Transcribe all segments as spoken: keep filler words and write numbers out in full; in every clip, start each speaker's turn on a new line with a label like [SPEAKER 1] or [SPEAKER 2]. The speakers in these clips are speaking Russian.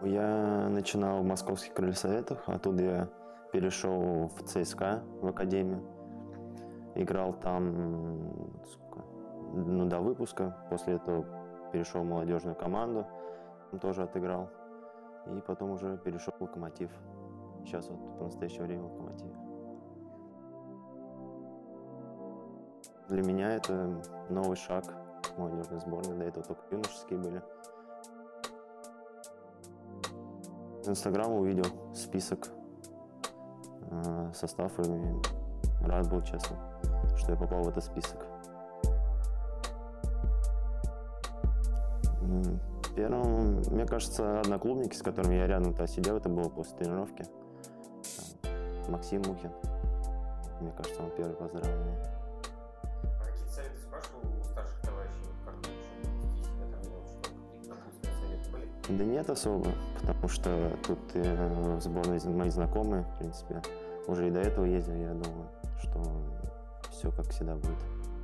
[SPEAKER 1] Я начинал в московских крыльях советах, оттуда я перешел в ЦСКА, в академию. Играл там сколько, ну, до выпуска, после этого перешел в молодежную команду, тоже отыграл. И потом уже перешел в Локомотив. Сейчас вот по настоящее время в Локомотиве. Для меня это новый шаг в молодежной сборной, до этого только юношеские были. В Инстаграм увидел список, состав, и рад был, честно, что я попал в этот список. Первым, мне кажется, одноклубники, с которыми я рядом-то сидел, это было после тренировки. Максим Мухин. Мне кажется, он первый поздравил меня.
[SPEAKER 2] А какие-то советы спрашивал у старших товарищей? Как лучше вести себя там, что какие-то напутственные советы были?
[SPEAKER 1] Да нет особо, потому что тут э, в сборной мои знакомые, в принципе, уже и до этого ездил, я думаю, что все как всегда будет.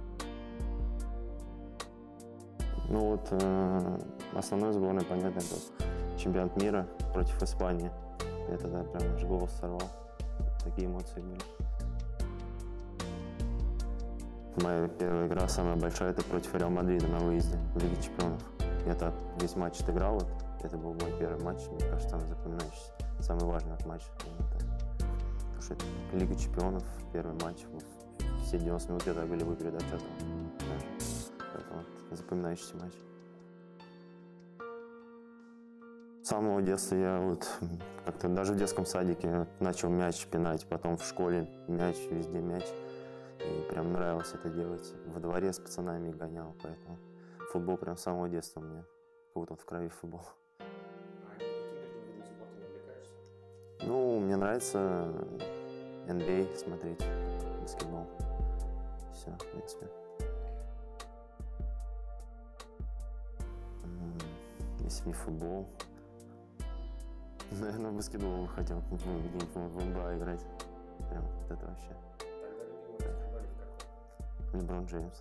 [SPEAKER 1] Ну вот, э, основной сборной, понятно, это чемпионат мира против Испании. Это, да, прям аж голос сорвал. Такие эмоции были. Моя первая игра, самая большая, это против Реал Мадрида на выезде в Лиге чемпионов. Я так весь матч отыграл, вот. Это был мой первый матч, мне кажется, самый запоминающийся, самый важный матч. Это, потому что это Лига чемпионов, первый матч, все девяносто минут я так голевой передачи отдал. Поэтому вот, запоминающийся матч. С самого детства я вот как-то даже в детском садике начал мяч пинать, потом в школе мяч, везде мяч. И прям нравилось это делать. Во дворе с пацанами гонял, поэтому футбол прям с самого детства у меня. Как будто в крови футбол.
[SPEAKER 2] А какими видами спорта не увлекаешься?
[SPEAKER 1] Ну, мне нравится эн би эй смотреть, баскетбол. Все, в принципе. Если не футбол, наверное, в баскетбол бы хотел где-нибудь в эн би эй играть. Прям вот это вообще.
[SPEAKER 2] Тогда любимый баскетболист какой?
[SPEAKER 1] Леброн Джеймс.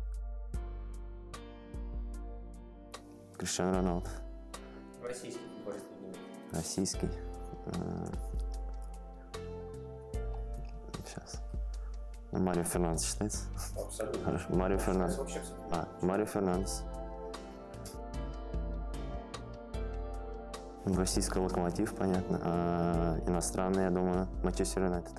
[SPEAKER 1] Криштиану Роналду.
[SPEAKER 2] Российский футболист любимый?
[SPEAKER 1] Российский. Сейчас. Марио Фернандес считается?
[SPEAKER 2] Абсолютно.
[SPEAKER 1] Хорошо. Марио Фернандес. А, Марио Фернандес. Российский Локомотив, понятно. А иностранный, я думаю, Манчестер Юнайтед.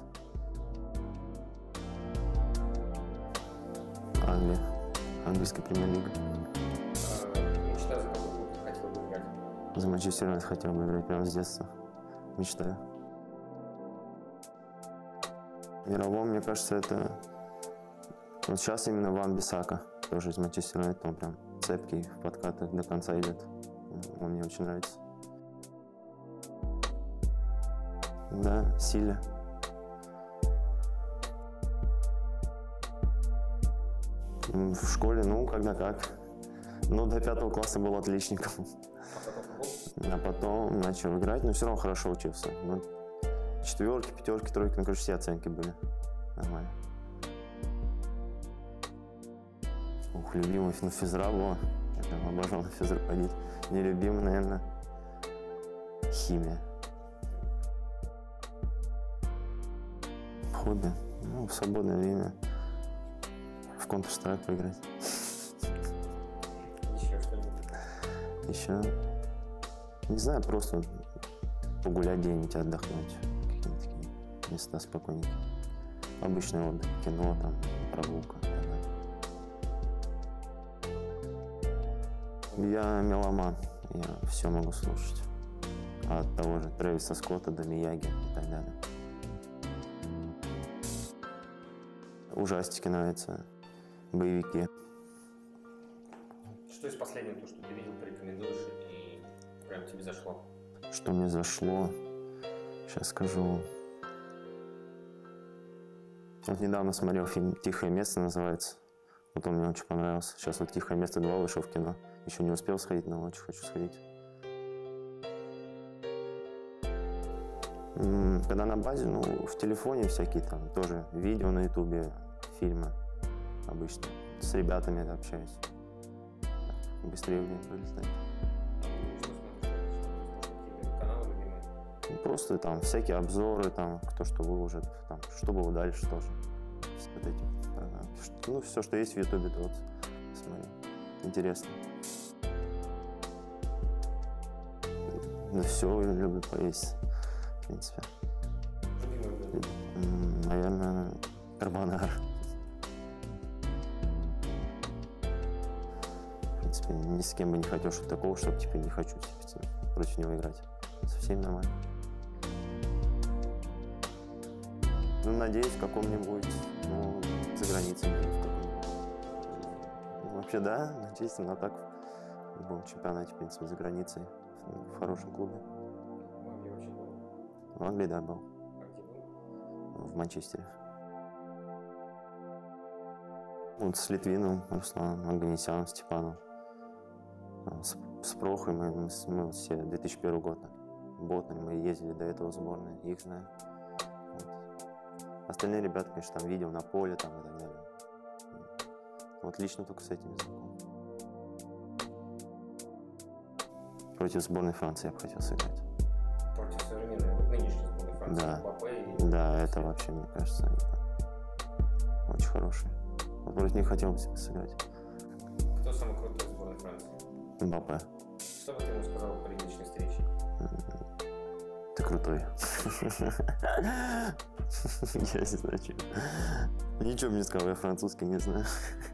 [SPEAKER 1] Англия. Английская премьер-лига.
[SPEAKER 2] А, мечта, за какой клуб ты хотел бы играть?
[SPEAKER 1] За Манчестер Юнайтед хотел бы играть прямо с детства. Мечтаю. Мировом, мне кажется, это... Вот сейчас именно Ван-Бисака. Тоже из Манчестер Юнайтед. Он прям цепкий, в подкатах до конца идет. Он мне очень нравится. Да, Силя. В школе, ну, когда как. Ну, до пятого класса был отличником. А потом начал играть, но все равно хорошо учился. Ну, четверки, пятерки, тройки, ну, короче, все оценки были. Нормально. Ух, любимый, ну, физра была. Я прям обожал на физру ходить. Нелюбимый, наверное, химия. Хобби. Ну, в свободное время в Counter-Strike поиграть.
[SPEAKER 2] Еще что-нибудь?
[SPEAKER 1] Еще, не знаю, просто погулять где-нибудь, отдохнуть. Какие-нибудь такие места спокойненькие. Обычный отдых, кино, там, прогулка. Я меломан, я все могу слушать. От того же Трэвиса Скотта до Мияги и так далее. Ужастики нравятся, боевики.
[SPEAKER 2] Что из последнего, то, что ты видел, порекомендуешь и прям тебе зашло?
[SPEAKER 1] Что мне зашло? Сейчас скажу. Вот недавно смотрел фильм «Тихое место» называется. Вот он мне очень понравился. Сейчас вот «Тихое место два» вышел в кино. Еще не успел сходить, но очень хочу сходить. Когда на базе, ну, в телефоне всякие там тоже видео на ютубе, фильмы обычно. С ребятами общаюсь. Так, быстрее время пролетает.
[SPEAKER 2] Что смотришь?
[SPEAKER 1] Просто там всякие обзоры, там, кто что выложит, там, что было дальше тоже. Вот эти, ну, все, что есть в Ютубе, то вот смотри. Интересно. Ну, все, люблю поесть, в принципе. Наверное, карбонара. В принципе, ни с кем бы не хотел, что такого, чтобы теперь не хочу типа, против него играть. Со всеми нормально. Ну, надеюсь, в каком-нибудь, ну, за границей. Ну, вообще, да, надеюсь, но так в любом чемпионате, в принципе, за границей, в хорошем клубе.
[SPEAKER 2] В Англии вообще был?
[SPEAKER 1] В Англии, да, был.
[SPEAKER 2] А где был?
[SPEAKER 1] В Манчестере. Вот с Литвином, Русланом, Оганесяном, Степаном. С, с Прохой мы, мы, мы вот все две тысячи первый год. Ботнами мы ездили до этого в сборную, их знаю. Вот. Остальные ребята, конечно, там видел на поле там, и так далее. Вот лично только с этими знаком. Против сборной Франции я бы хотел сыграть.
[SPEAKER 2] Против современной, вот нынешней сборной Франции,
[SPEAKER 1] Да.
[SPEAKER 2] Мбаппе и...
[SPEAKER 1] Да, это вообще, мне кажется, они там очень хорошие. Вот против них хотел бы себе сыграть.
[SPEAKER 2] Кто самый крутой в сборной Франции?
[SPEAKER 1] Мбаппе.
[SPEAKER 2] Что бы ты ему сказал при личной встрече?
[SPEAKER 1] Ты крутой. Я не знаю, что. Ничего мне не сказал, я французский не знаю.